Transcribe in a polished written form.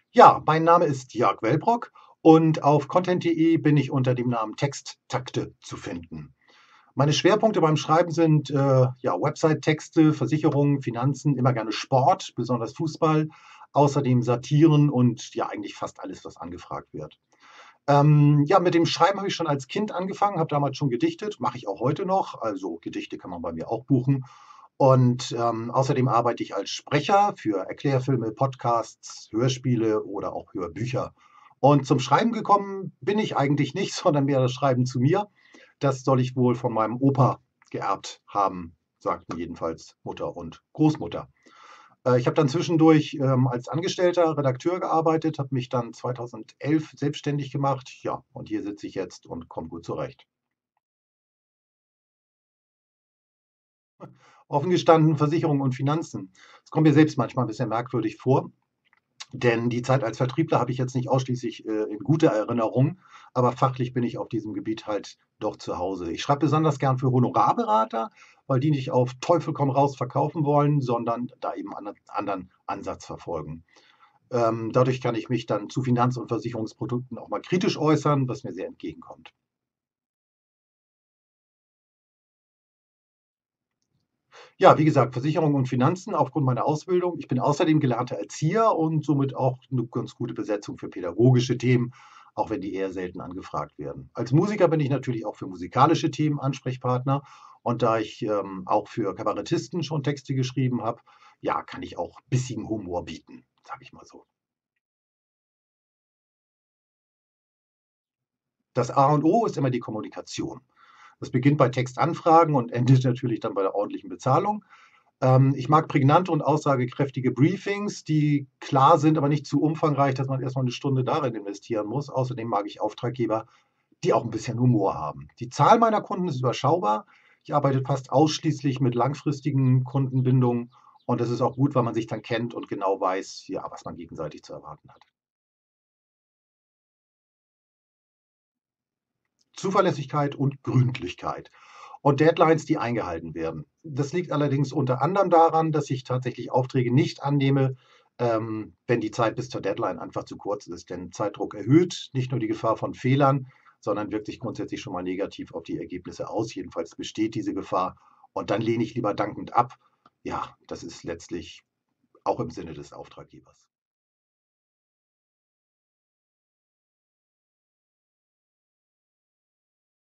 Ja, mein Name ist Jörg Wellbrock und auf content.de bin ich unter dem Namen Texttakte zu finden. Meine Schwerpunkte beim Schreiben sind ja, Website-Texte, Versicherungen, Finanzen, immer gerne Sport, besonders Fußball, außerdem Satiren und ja, eigentlich fast alles, was angefragt wird. Ja, mit dem Schreiben habe ich schon als Kind angefangen, habe damals schon gedichtet, mache ich auch heute noch. Also Gedichte kann man bei mir auch buchen. Und außerdem arbeite ich als Sprecher für Erklärfilme, Podcasts, Hörspiele oder auch Hörbücher. Und zum Schreiben gekommen bin ich eigentlich nicht, sondern mehr das Schreiben zu mir. Das soll ich wohl von meinem Opa geerbt haben, sagten jedenfalls Mutter und Großmutter. Ich habe dann zwischendurch als angestellter Redakteur gearbeitet, habe mich dann 2011 selbstständig gemacht. Ja, und hier sitze ich jetzt und komme gut zurecht. Offen gestanden, Versicherung und Finanzen. Das kommt mir selbst manchmal ein bisschen merkwürdig vor, denn die Zeit als Vertriebler habe ich jetzt nicht ausschließlich in guter Erinnerung, aber fachlich bin ich auf diesem Gebiet halt doch zu Hause. Ich schreibe besonders gern für Honorarberater, weil die nicht auf Teufel komm raus verkaufen wollen, sondern da eben einen anderen Ansatz verfolgen. Dadurch kann ich mich dann zu Finanz- und Versicherungsprodukten auch mal kritisch äußern, was mir sehr entgegenkommt. Ja, wie gesagt, Versicherung und Finanzen aufgrund meiner Ausbildung. Ich bin außerdem gelernter Erzieher und somit auch eine ganz gute Besetzung für pädagogische Themen, auch wenn die eher selten angefragt werden. Als Musiker bin ich natürlich auch für musikalische Themen Ansprechpartner. Und da ich auch für Kabarettisten schon Texte geschrieben habe, ja, kann ich auch bissigen Humor bieten, sage ich mal so. Das A und O ist immer die Kommunikation. Das beginnt bei Textanfragen und endet natürlich dann bei der ordentlichen Bezahlung. Ich mag prägnante und aussagekräftige Briefings, die klar sind, aber nicht zu umfangreich, dass man erstmal eine Stunde darin investieren muss. Außerdem mag ich Auftraggeber, die auch ein bisschen Humor haben. Die Zahl meiner Kunden ist überschaubar. Ich arbeite fast ausschließlich mit langfristigen Kundenbindungen und das ist auch gut, weil man sich dann kennt und genau weiß, ja, was man gegenseitig zu erwarten hat. Zuverlässigkeit und Gründlichkeit und Deadlines, die eingehalten werden. Das liegt allerdings unter anderem daran, dass ich tatsächlich Aufträge nicht annehme, wenn die Zeit bis zur Deadline einfach zu kurz ist. Denn Zeitdruck erhöht nicht nur die Gefahr von Fehlern, sondern wirkt sich grundsätzlich schon mal negativ auf die Ergebnisse aus. Jedenfalls besteht diese Gefahr. Und dann lehne ich lieber dankend ab. Ja, das ist letztlich auch im Sinne des Auftraggebers.